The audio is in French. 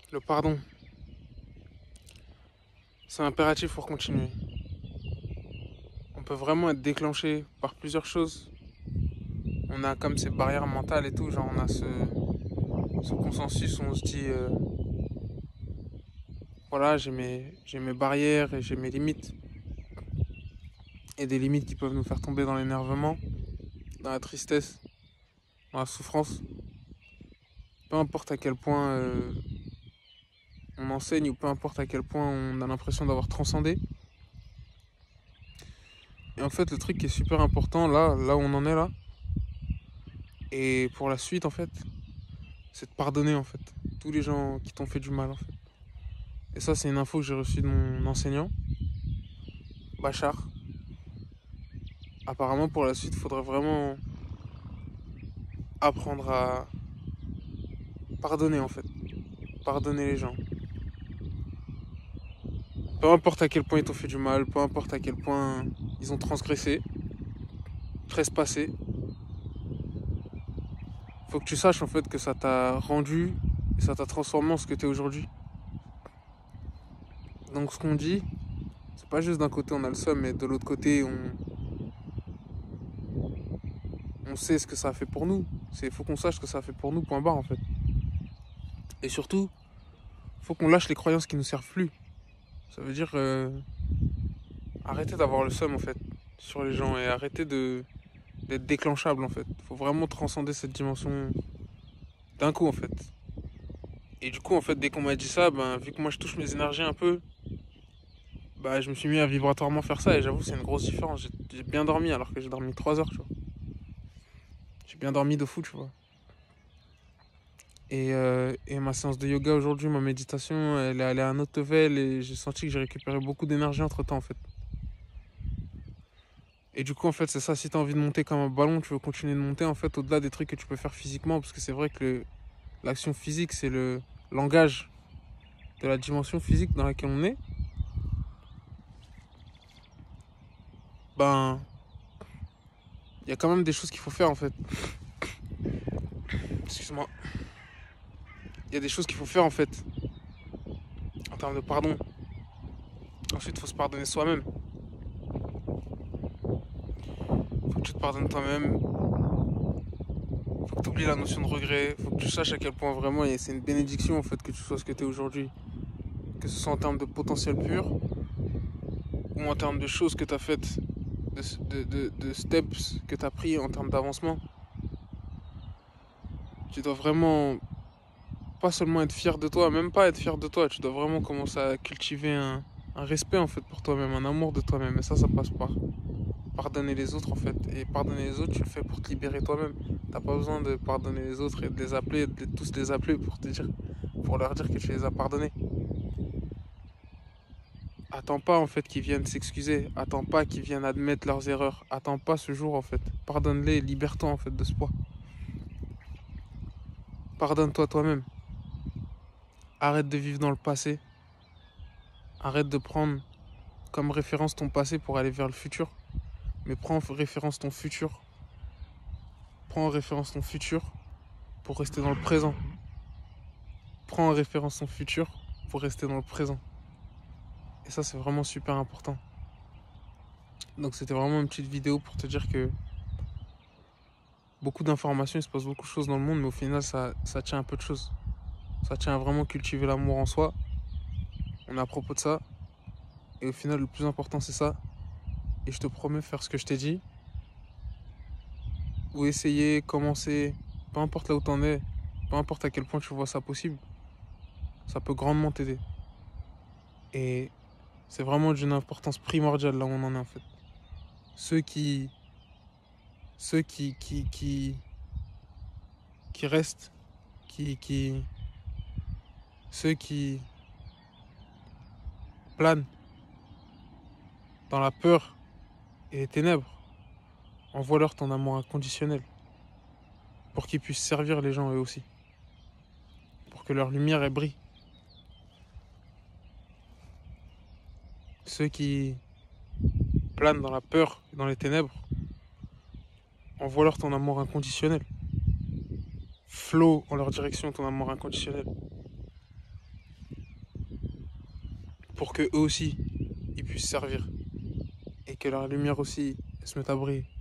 Le pardon, c'est impératif pour continuer. On peut vraiment être déclenché par plusieurs choses. On a comme ces barrières mentales et tout, genre on a ce consensus où on se dit, voilà, j'ai mes barrières et j'ai mes limites. Et des limites qui peuvent nous faire tomber dans l'énervement, dans la tristesse, dans la souffrance. Peu importe à quel point on enseigne ou peu importe à quel point on a l'impression d'avoir transcendé. Et en fait, le truc qui est super important là où on en est là, et pour la suite en fait, c'est de pardonner en fait tous les gens qui t'ont fait du mal en fait. Et ça, c'est une info que j'ai reçue de mon enseignant, Bachar. Apparemment, pour la suite, il faudrait vraiment apprendre à pardonner en fait. Pardonner les gens. Peu importe à quel point ils t'ont fait du mal, peu importe à quel point ils ont transgressé, trespassé. Faut que tu saches en fait que ça t'a rendu et ça t'a transformé en ce que t'es aujourd'hui. Donc ce qu'on dit, c'est pas juste d'un côté on a le seum, mais de l'autre côté on sait ce que ça a fait pour nous. Faut qu'on sache ce que ça a fait pour nous, point barre en fait. Et surtout, faut qu'on lâche les croyances qui nous servent plus. Ça veut dire arrêter d'avoir le seum en fait sur les gens et arrêter d'être déclenchable en fait. Faut vraiment transcender cette dimension d'un coup en fait. Et du coup en fait dès qu'on m'a dit ça, ben vu que moi je touche mes énergies un peu, bah je me suis mis à vibratoirement faire ça et j'avoue c'est une grosse différence. J'ai bien dormi alors que j'ai dormi 3 heures tu vois. J'ai bien dormi de fou tu vois. Et ma séance de yoga aujourd'hui, ma méditation, elle est allée à un autre level et j'ai senti que j'ai récupéré beaucoup d'énergie entre temps en fait. Et du coup, en fait, c'est ça, si t'as envie de monter comme un ballon, tu veux continuer de monter, en fait, au-delà des trucs que tu peux faire physiquement, parce que c'est vrai que l'action physique, c'est le langage de la dimension physique dans laquelle on est, ben, il y a quand même des choses qu'il faut faire, en fait. Excuse-moi. Il y a des choses qu'il faut faire, en fait, en termes de pardon. Ensuite, il faut se pardonner soi-même. Faut que tu te pardonnes toi-même. Faut que tu oublies la notion de regret. Faut que tu saches à quel point vraiment c'est une bénédiction, en fait, que tu sois ce que tu es aujourd'hui. Que ce soit en termes de potentiel pur ou en termes de choses que tu as faites, de steps que tu as pris en termes d'avancement. Tu dois vraiment pas seulement être fier de toi, même pas être fier de toi, tu dois vraiment commencer à cultiver un respect en fait pour toi-même, un amour de toi-même. Et ça passe par pardonner les autres en fait. Et pardonner les autres, tu le fais pour te libérer toi-même. T'as pas besoin de pardonner les autres et de les appeler, de tous les appeler pour te dire, pour leur dire que tu les as pardonnés. Attends pas en fait qu'ils viennent s'excuser. Attends pas qu'ils viennent admettre leurs erreurs. Attends pas ce jour en fait. Pardonne-les, libère-toi en fait de ce poids. Pardonne-toi toi-même. Arrête de vivre dans le passé. Arrête de prendre comme référence ton passé pour aller vers le futur. Mais prends en référence ton futur. Prends en référence ton futur pour rester dans le présent. Prends en référence ton futur pour rester dans le présent. Et ça, c'est vraiment super important. Donc c'était vraiment une petite vidéo pour te dire que beaucoup d'informations, il se passe beaucoup de choses dans le monde, mais au final, ça tient un peu de choses. Ça tient à vraiment cultiver l'amour en soi. On est à propos de ça. Et au final, le plus important, c'est ça. Et je te promets faire ce que je t'ai dit. Ou essayer, commencer, peu importe là où t'en es, peu importe à quel point tu vois ça possible, ça peut grandement t'aider. Et c'est vraiment d'une importance primordiale là où on en est en fait. Ceux qui, ceux qui restent, qui, ceux qui planent dans la peur et les ténèbres, envoie-leur ton amour inconditionnel pour qu'ils puissent servir les gens eux aussi, pour que leur lumière elle brille. Ceux qui planent dans la peur et dans les ténèbres, envoie-leur ton amour inconditionnel. Flow en leur direction ton amour inconditionnel. pour que eux aussi, ils puissent servir. Et que leur lumière aussi, elle se mette à briller.